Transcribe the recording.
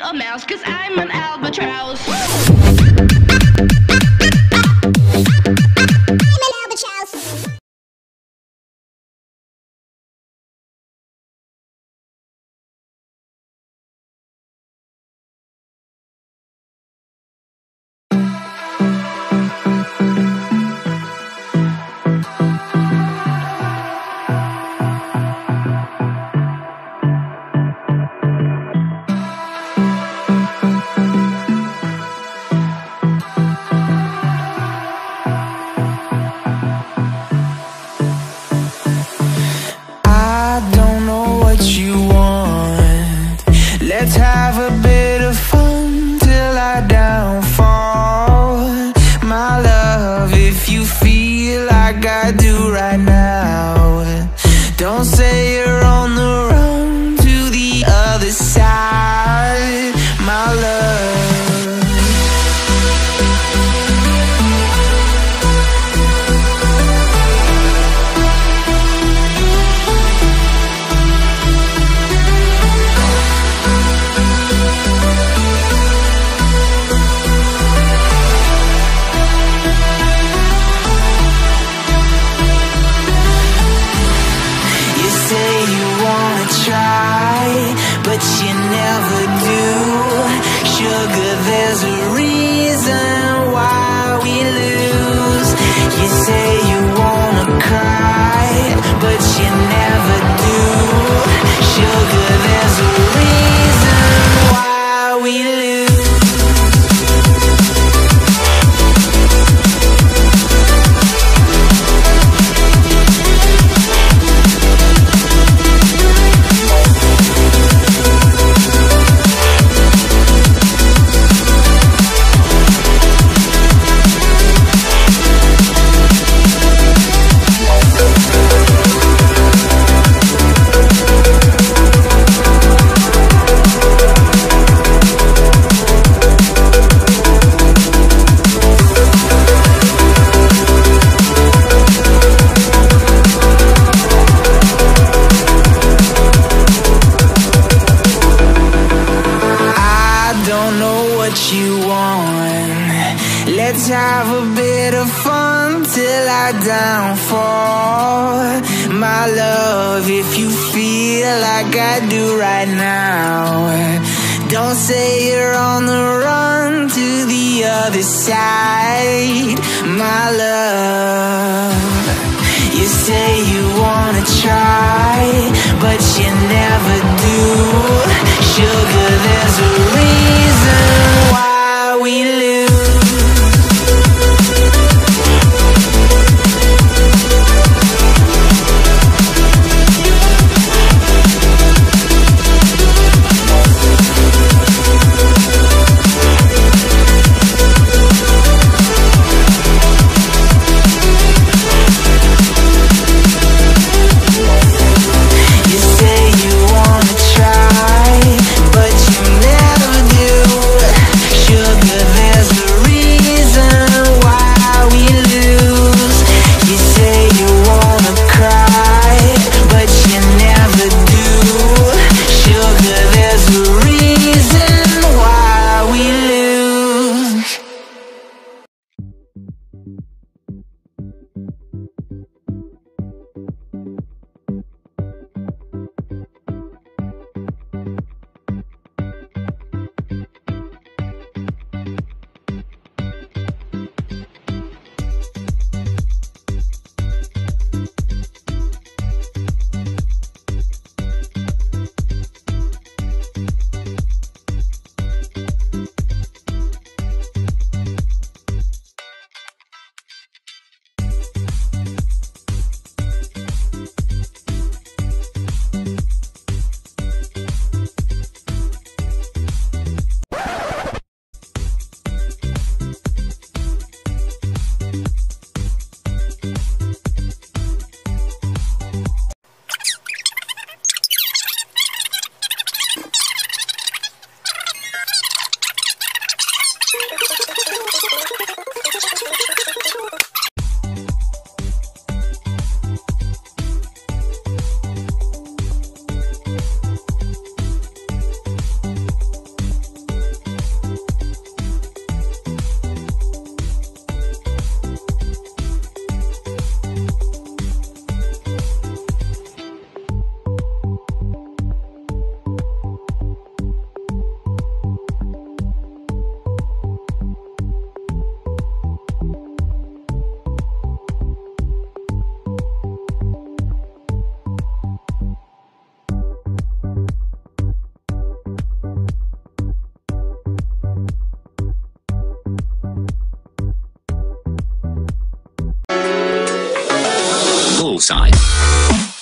a mouse, 'cause I'm an albatross. Let's have a bit of fun till I downfall. My love, if you feel like I do right now, don't say you're on the run to the other side, my love. But you never do. Sugar, there's a reason why we lose. You say you wanna cry, but you never do. Sugar, there's a reason why we lose. Let's have a bit of fun till I downfall. My love, if you feel like I do right now, don't say you're on the run to the other side, my love. You say you wanna try, but you never do. Sugar, there's a reason why we lose. You say you wanna try, Bullseye.